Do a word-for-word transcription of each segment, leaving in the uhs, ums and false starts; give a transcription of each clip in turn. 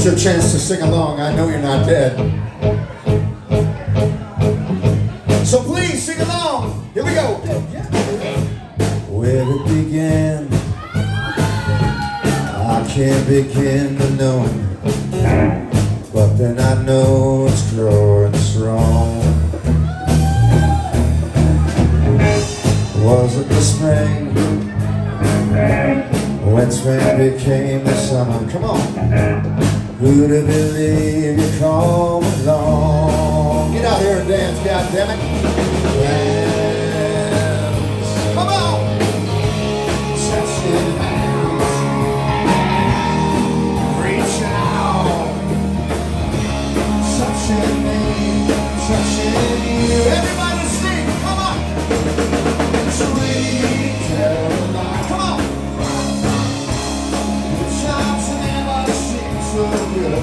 It's your chance to sing along. I know you're not dead. So please sing along. Here we go. Where it began, I can't begin to know, but then I know it's growing strong. Was it the spring, when spring became the summer? Come on. Who'd have believed you come along? Get out here and dance, goddammit. Dance. Come on. Touching hands. Reach out. Touching me. Touching you. Everybody sing. Come on. Sweet Caroline. Come on. The times never seem so good.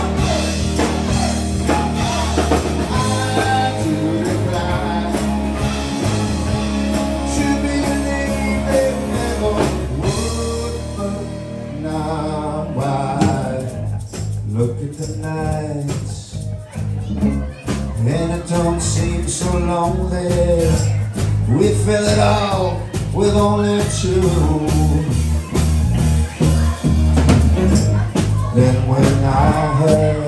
I do decline to believe it never would, but now I look at the nights and it don't seem so lonely. We fill it all with only two. Then when I heard